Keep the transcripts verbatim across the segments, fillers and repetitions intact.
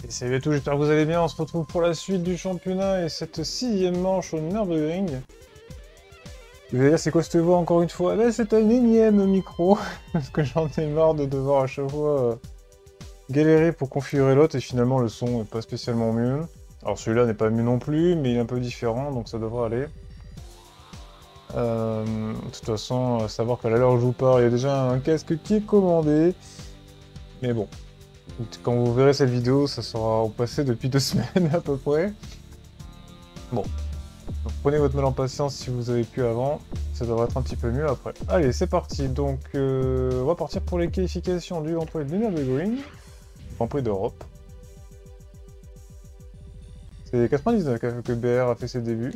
Et salut à tous, j'espère que vous allez bien. On se retrouve pour la suite du championnat et cette sixième manche au Nürburgring. Vous allez dire, c'est quoi cette voix encore une fois? Eh ben, c'est un énième micro, parce que j'en ai marre de devoir à chaque fois euh, galérer pour configurer l'autre et finalement le son est pas spécialement mieux. Alors celui-là n'est pas mieux non plus, mais il est un peu différent, donc ça devrait aller. Euh, de toute façon, à savoir qu'à l'heure où je vous parle, il y a déjà un casque qui est commandé. Mais bon, quand vous verrez cette vidéo, ça sera au passé depuis deux semaines à peu près. Bon, donc prenez votre mal en patience si vous avez pu avant, ça devrait être un petit peu mieux après. Allez, c'est parti, donc euh, on va partir pour les qualifications du Grand Prix de Nürburgring, Grand Prix d'Europe. C'est quatre-vingt-dix-neuf que B R a fait ses débuts.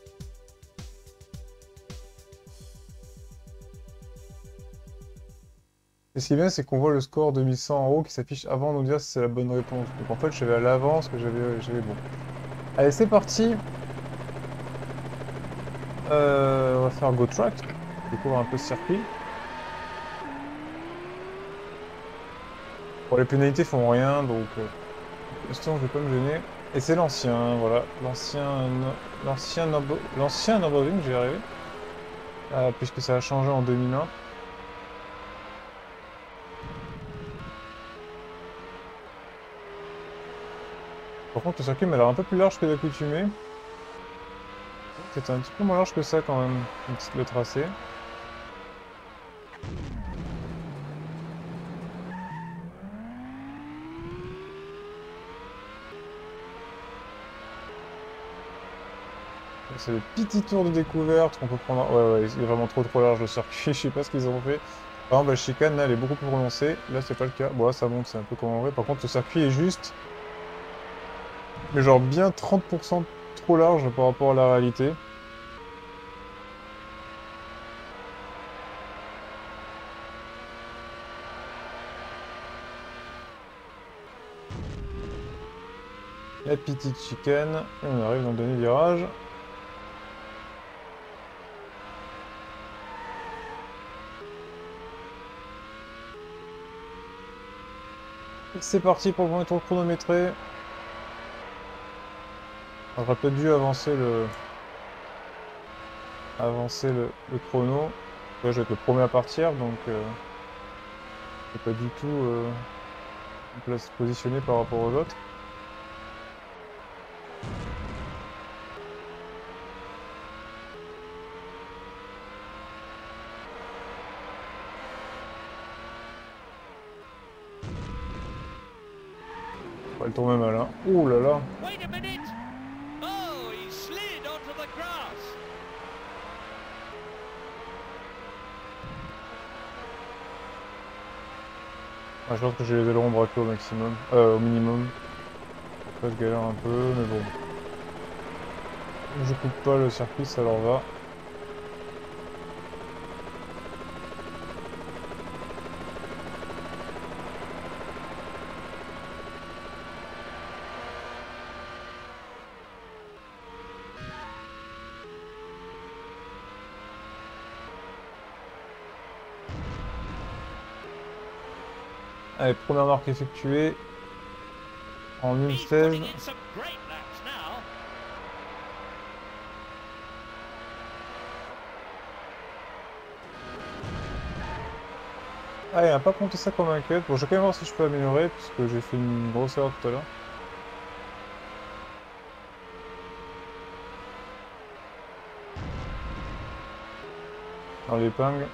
Et ce qui est bien, c'est qu'on voit le score deux mille cent en haut qui s'affiche avant de nous dire si c'est la bonne réponse. Donc en fait, je savais à l'avance que j'avais bon. Allez, c'est parti. Euh, on va faire Go Track, découvrir un peu ce circuit. Bon, les pénalités font rien, donc euh, pour l'instant, je vais pas me gêner. Et c'est l'ancien, voilà, l'ancien, l'ancien, l'ancien Nürburgring, j'y arrivé, euh, puisque ça a changé en deux mille un. Par contre, le circuit m'a l'air un peu plus large que d'accoutumée. C'est un petit peu moins large que ça quand même, le tracé. C'est des petits tours de découverte qu'on peut prendre. Ouais, ouais, il est vraiment trop trop large le circuit, je sais pas ce qu'ils ont fait. Par exemple, la chicane, là, elle est beaucoup plus prononcée. Là, c'est pas le cas. Bon, là, ça monte, c'est un peu comme en vrai. Par contre, le circuit est juste. Mais genre bien trente pour cent trop large par rapport à la réalité. La petite chicane. Et on arrive dans le dernier virage. C'est parti pour le premier tour chronométré. On aurait peut-être dû avancer le... avancer le, le chrono. Là, je vais être le premier à partir, donc... Euh... je pas du tout euh... place positionné par rapport aux autres. Ouais, le tour même malin. Ouh là là. Ah, je pense que j'ai les ailerons braqués au maximum, euh, au minimum. Après, je galère un peu, mais bon. Je coupe pas le circuit, ça leur va. Allez, première marque effectuée en une seize. Ah, il n'a pas compté ça comme un cut. Bon, je vais quand même voir si je peux améliorer, puisque j'ai fait une grosse erreur tout à l'heure. Dans l'épingle.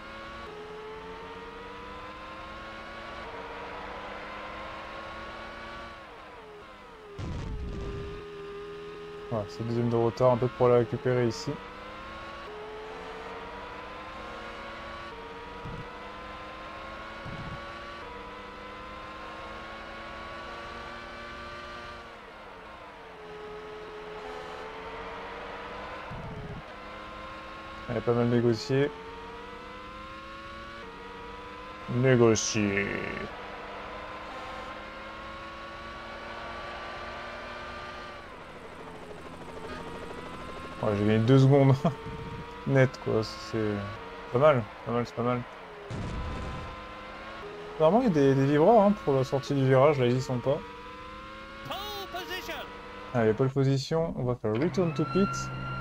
Voilà, c'est deuxième de retard, un peu pour la récupérer ici. Elle a pas mal négocié. Négocier. Ouais, j'ai gagné deux secondes. Net, quoi. C'est pas mal. Pas mal, c'est pas mal. Normalement, il y a des, des vibreurs hein, pour la sortie du virage. Là, ils y sont pas. Allez, pole position, on va faire return to pit.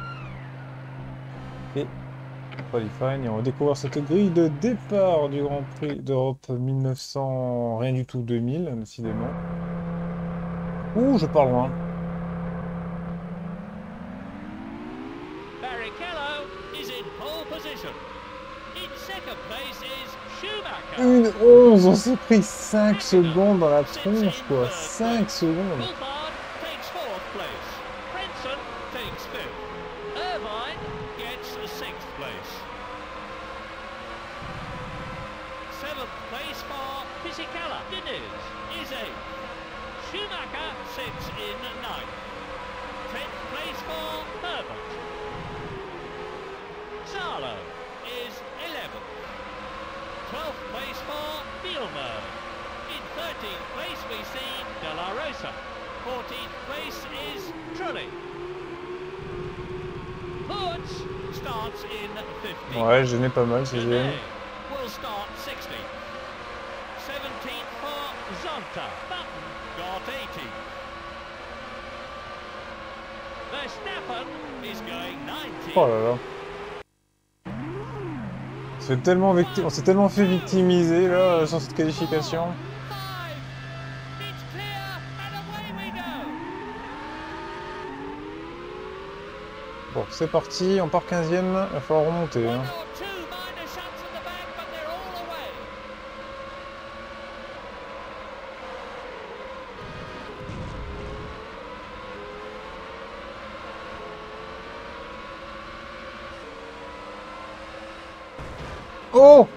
Et qualifying, et on va découvrir cette grille de départ du Grand Prix d'Europe mille neuf cents, rien du tout deux mille, décidément. Ouh, je pars loin. Une onze, on s'est pris cinq secondes dans la tronche, quoi. cinq secondes. Schumacher sits in ninth. tenth place for Herbert. Salo is eleventh. twelfth place for Bielmer. In thirteenth place we see De La Rosa. fourteenth place is Trulli. Hoods starts in fifteenth. Ouais, je n'ai pas mal, c'est génial. Will start sixteenth. seventeenth for Zonta. Button got eighteenth. Verstappen is going nineteenth. Oh là là. C'est tellement victi- on s'est tellement fait victimiser là sur cette qualification. Bon, c'est parti, on part quinzième, il va falloir remonter. Hein. Oh!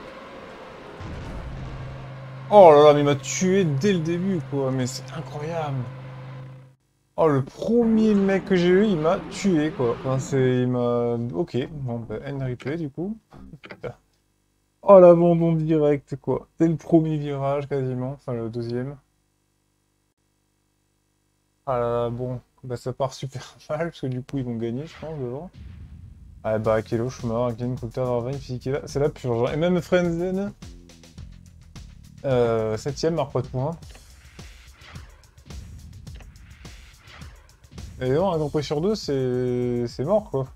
Oh là là, mais il m'a tué dès le début, quoi. Mais c'est incroyable. Oh, le premier mec que j'ai eu, il m'a tué, quoi. Enfin, c'est... Il m'a... Ok, bon, bah, end replay, du coup. Oh, l'abandon direct, quoi. Dès le premier virage, quasiment. Enfin, le deuxième. Ah là là, bon. Bah, ça part super mal, parce que du coup, ils vont gagner, je pense, devant. Ah bah, Kelo, Schumacher, Glenn, Coulter, Irvine, Fisichella, c'est la purge. Et même Frenzen, euh, septième, marque pas de points. Et non, un Grand Prix sur deux, c'est c'est mort, quoi.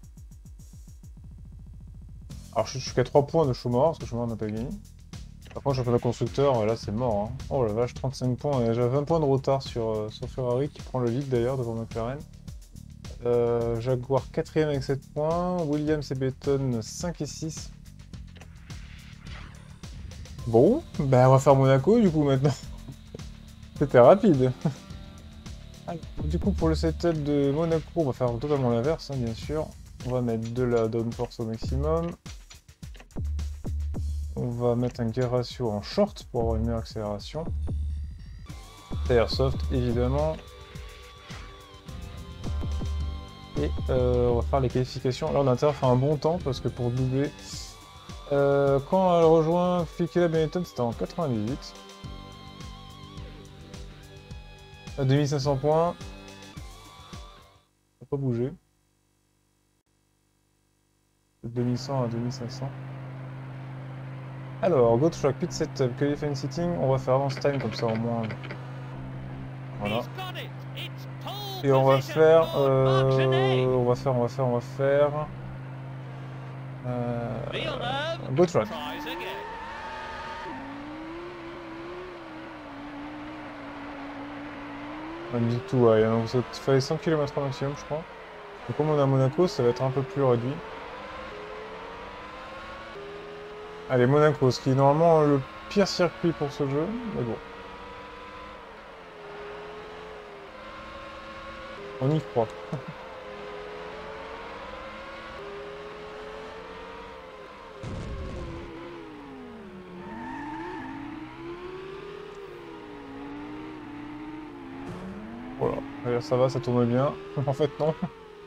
Alors, je, je suis qu'à trois points de Schumacher, parce que Schumacher n'a pas gagné. Par contre, championnat constructeur, là, c'est mort. Hein. Oh la vache, trente-cinq points. J'ai vingt points de retard sur, euh, sur Ferrari, qui prend le lead, d'ailleurs, devant McLaren. Euh, Jaguar quatrième avec sept points, Williams et Benetton cinq et six. Bon, ben on va faire Monaco du coup maintenant. C'était rapide. Alors, du coup pour le setup de Monaco, on va faire totalement l'inverse hein, bien sûr. On va mettre de la downforce au maximum. On va mettre un gear ratio en short pour avoir une meilleure accélération. Airsoft évidemment. Et euh, on va faire les qualifications. Là on a intérêt à faire un bon temps parce que pour doubler... Euh, quand elle rejoint Fisichella Benetton, c'était en quatre-vingt-dix-huit. À deux mille cinq cents points. Ça n'a pas bougé. De deux mille cent à deux mille cinq cents. Alors, go to track, pit setup, qualifying sitting, on va faire avance time comme ça au moins. Voilà. Et on va faire, euh, on va faire, on va faire, on va faire. Euh, go track. Pas du tout, ouais, donc il fallait cent kilomètres au maximum, je crois. Et comme on est à Monaco, ça va être un peu plus réduit. Allez, Monaco, ce qui est normalement le pire circuit pour ce jeu, mais bon. On y croit. Voilà, alors, ça va, ça tourne bien. En fait, non.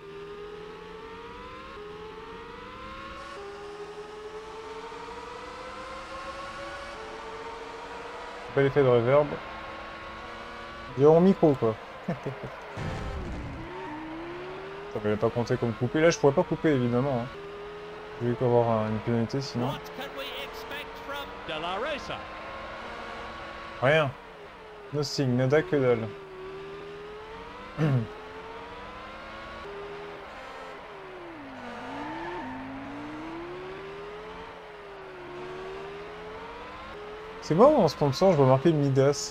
Pas l'effet de reverb. Zéro micro, quoi. Ça fallait pas compter comme couper. Là, je pourrais pas couper, évidemment. Hein. Je vais avoir un, une pénalité, sinon. Rien. Nothing, nada que dalle. C'est moi ou en sponsor, je vois marquer Midas.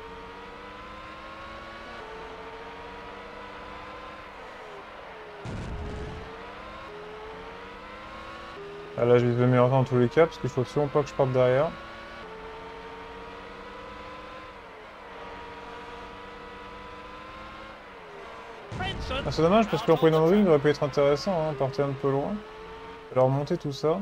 Ah là, je vais m'améliorer dans tous les cas, parce qu'il faut absolument pas que je parte derrière. Ah, c'est dommage, parce que l'employé dans le ring aurait pu être intéressant, hein, partir un peu loin. Alors remonter tout ça.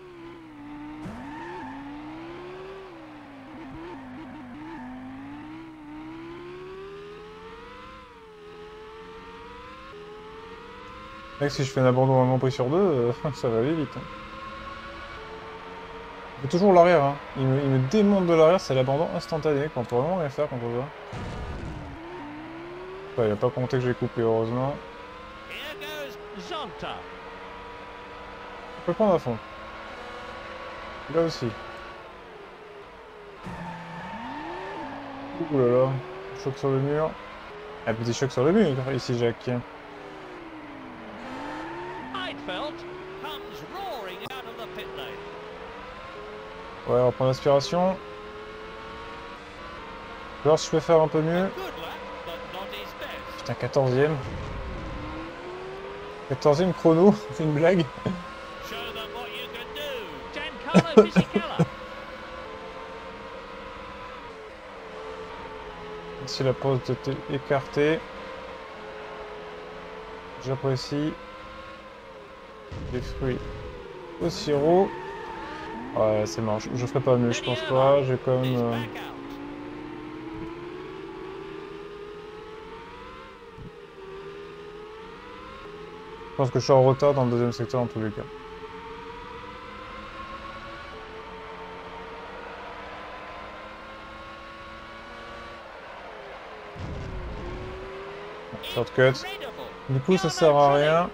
Mec, si je fais un abandon à un Grand Prix sur deux, euh, ça va aller vite. Hein. Il fait toujours l'arrière, hein. Il me, il me démonte de l'arrière, c'est l'abandon instantané, qu'on peut vraiment rien faire contre ça. Enfin, il a pas compté que j'ai coupé, heureusement. On peut prendre à fond. Là aussi. Ouh là là. Choc sur le mur. Un petit choc sur le mur, ici, Jacques. Ouais, on va prendre l'aspiration. Alors, si je peux faire un peu mieux. Putain, quatorzième. quatorzième chrono, c'est une blague. Si la pause était écartée. J'apprécie. Les fruits au sirop. Ouais, c'est marrant. Je, je ferai pas mieux, je pense pas. J'ai quand même. Euh... Je pense que je suis en retard dans le deuxième secteur dans tous les cas. Shortcut. Du coup, ça sert à rien.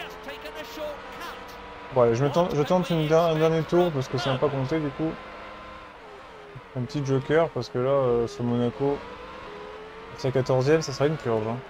Bon, allez, je, me tente, je tente une, un dernier tour parce que c'est un pas compté du coup. Un petit joker parce que là, euh, sur Monaco, c'est quatorzième, ça sera une purge. Hein.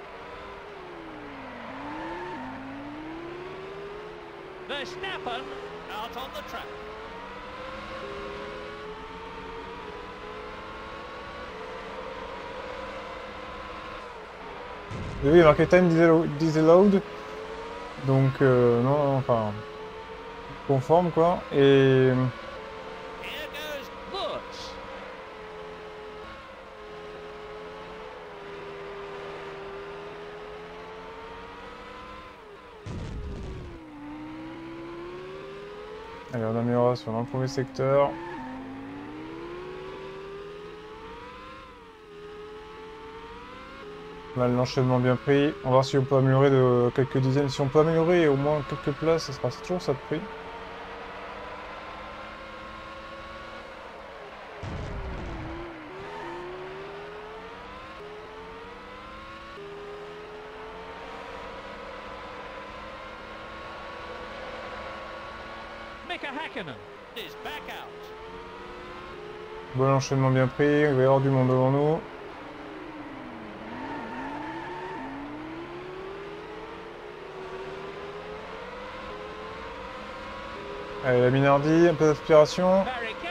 Et oui, il y a marqué time disallowed. Donc, euh, non, enfin, conforme quoi. Et. Allez, on amélioration dans le premier secteur. Là, l'enchaînement bien pris. On va voir si on peut améliorer de quelques dizaines. Si on peut améliorer au moins quelques places, ça sera toujours ça de prix. Bon enchaînement bien pris, il va y avoir du monde devant nous. Allez, la Minardi, un peu d'aspiration.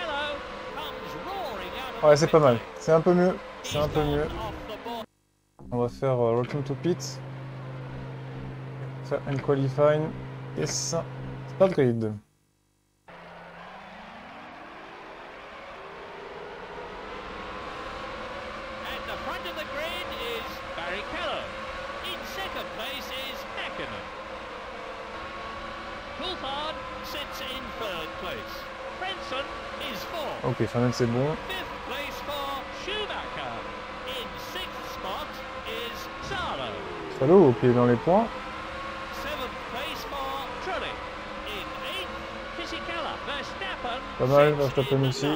Ouais, c'est pas mal. C'est un peu mieux. C'est un peu mieux. On va faire uh, Welcome to Pit. Faire un qualifying. Yes. Start grid. Ok, Fernand c'est bon. Salaud, ok, dans les points. Pas mal, Verstappen aussi.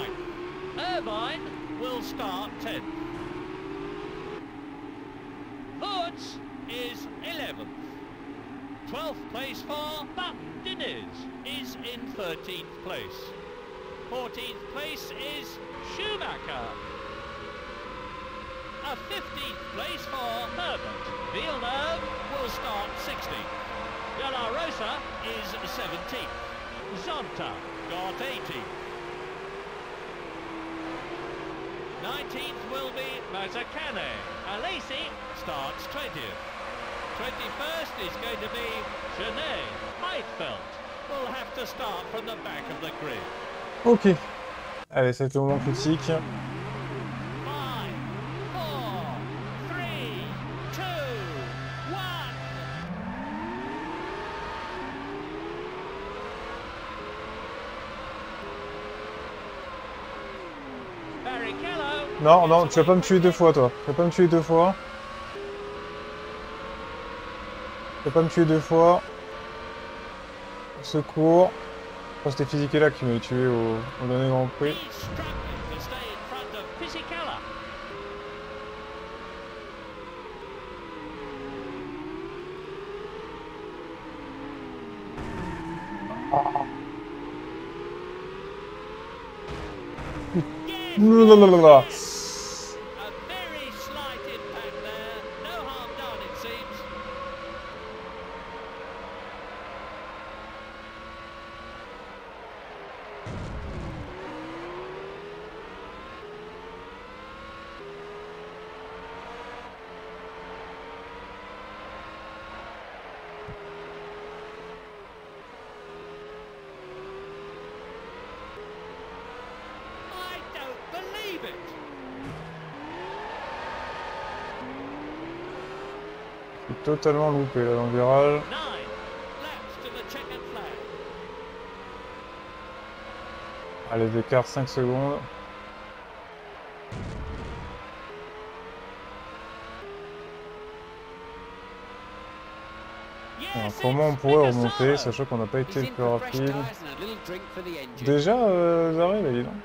twelfth place for Button Dinners is in thirteenth place. fourteenth place is Schumacher. A fifteenth place for Herbert. Villeneuve will start sixteenth. De La Rosa is seventeenth. Zonta got eighteenth. nineteenth will be Mazzacane. Alesi starts twentieth. twenty-first is going to be Genet. Heidfeld will have to start from the back of the grid. Ok. Allez, c'est le moment critique. Five, four, three, two, one. Barrichello. Non, non, tu vas pas me tuer deux fois, toi. Tu vas pas me tuer deux fois. Tu vas pas me tuer deux fois. Secours. Je crois que c'était Fisichella qui m'avait tué au, au dernier Grand Prix. He's struggling to stay in front of Fisichella. Yes, Blablabla. a very slight impact there. No harm done, it seems. I don't believe it. J'ai totalement loupé là dans le virage. Nine laps to the checkered flag. Allez, d'écart cinq secondes. Alors, Yes, comment on it's pourrait Minasalo. remonter, sachant qu'on n'a pas été He's le in plus for fresh rapide. tyres and a little drink for the engine. Déjà, euh, Zaré, là, dis donc.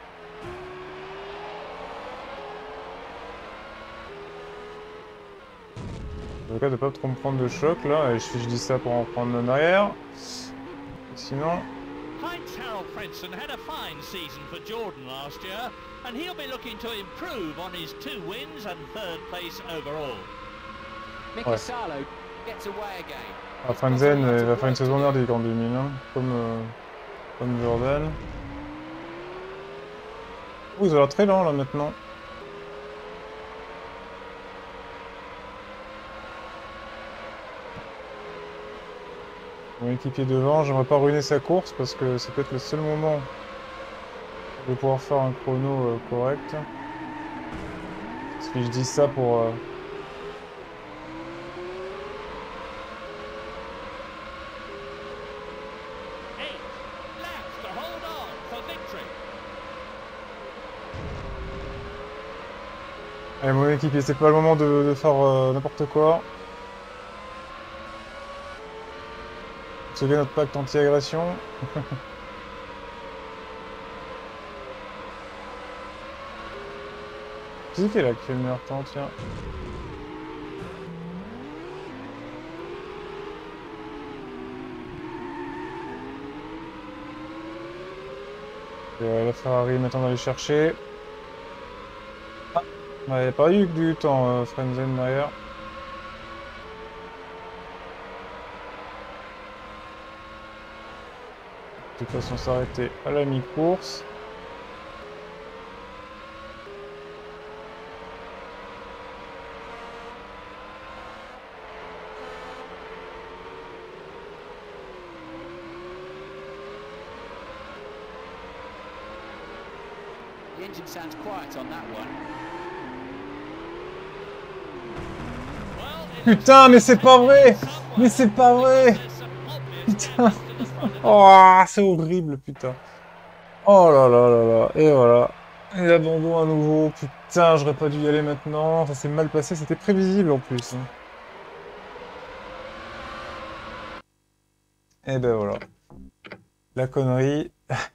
En tout cas, de pas trop me prendre de choc, là. Et je, je dis ça pour en prendre en arrière. Sinon... Heinz-Harald Frentzen had a fine season for Jordan last year, and he'll be looking to improve on his two wins and third place overall. Mika Salo gets away again. Ah, Frentzen euh, va faire une saison merdique en deux mille, hein, comme, euh, comme Jordan. Oh, ils ont l'air très lents, là, maintenant. Mon équipier devant, j'aimerais pas ruiner sa course, parce que c'est peut-être le seul moment de pouvoir faire un chrono euh, correct. Parce que je dis ça pour... euh, Eight laps to hold on for victory. Allez, mon équipier, c'est pas le moment de, de faire euh, n'importe quoi. C'est bien notre pacte anti-agression. C'est qui là qui fait le meilleur temps, tiens. Et euh, la Ferrari maintenant d'aller chercher. Ah, il n'y a pas eu que du temps, euh, Frentzen derrière. De toute façon, s'arrêter à la mi-course. The engine sounds quiet on that one. Well, it Putain, mais c'est pas vrai! Mais c'est pas vrai! there's some obvious Putain! damage to the front of the Oh, c'est horrible, putain! Oh là là là là! Et voilà! Et l'abandon à nouveau! Putain, j'aurais pas dû y aller maintenant! Ça s'est mal passé, c'était prévisible en plus! Hein. Et ben voilà! La connerie!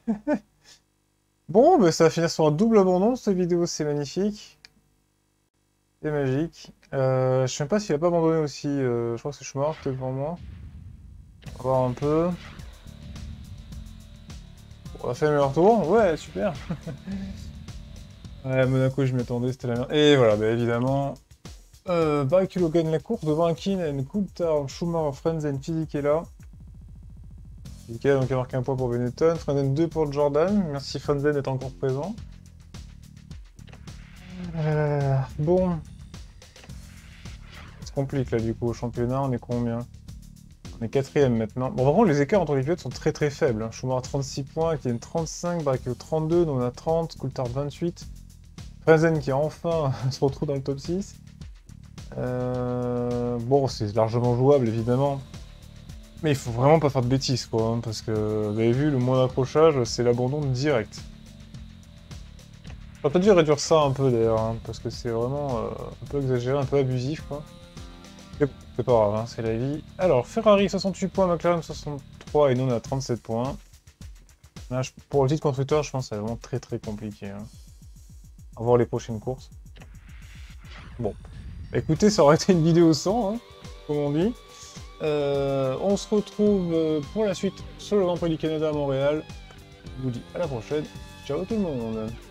Bon, ben ça va finir sur un double abandon, cette vidéo, c'est magnifique! C'est magique! Euh, je sais même pas s'il a pas abandonné aussi, euh, je crois que c'est Schumacher peut-être devant moi. On va voir un peu. On a fait le meilleur tour, ouais, super. Ouais, Monaco, je m'y attendais, c'était la merde. Et voilà, bah évidemment, euh, Barrichello gagne la course devant Hakkinen, Coulthard, Schumacher, Frentzen, Fisichella. Fisichella donc a marqué un point pour Benetton, Frentzen deux pour Jordan. Merci Frentzen d'être encore présent. Euh, bon. C'est compliqué là du coup, au championnat, on est combien? On est quatrième maintenant. Bon, par contre, les écarts entre les pilotes sont très très faibles. Hein. Schumacher a trente-six points, Kylian trente-cinq, Barrichello trente-deux, nous on a trente, Coulthard vingt-huit. Frenzen qui enfin se retrouve dans le top six. Euh... Bon, c'est largement jouable évidemment. Mais il faut vraiment pas faire de bêtises quoi, hein, parce que vous avez vu, le moins d'accrochage, c'est l'abandon direct. J'aurais peut-être dû réduire ça un peu d'ailleurs, hein, parce que c'est vraiment euh, un peu exagéré, un peu abusif quoi. Mais bon, c'est pas grave, hein, c'est la vie. Alors, Ferrari soixante-huit points, McLaren soixante-trois et nous on a trente-sept points. Là, je... Pour le titre constructeur, je pense que c'est vraiment très très compliqué. Hein. À voir les prochaines courses. Bon. Écoutez, ça aurait été une vidéo sans, hein, comme on dit. Euh, on se retrouve pour la suite sur le Grand Prix du Canada à Montréal. Je vous dis à la prochaine. Ciao tout le monde.